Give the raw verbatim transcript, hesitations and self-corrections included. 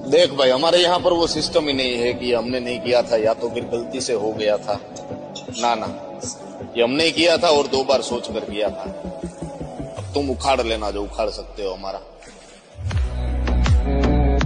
देख भाई, हमारे यहाँ पर वो सिस्टम ही नहीं है कि हमने नहीं किया था या तो फिर गलती से हो गया था। ना ना, ये हमने किया था और दो बार सोच कर किया था। अब तुम उखाड़ लेना जो उखाड़ सकते हो हमारा।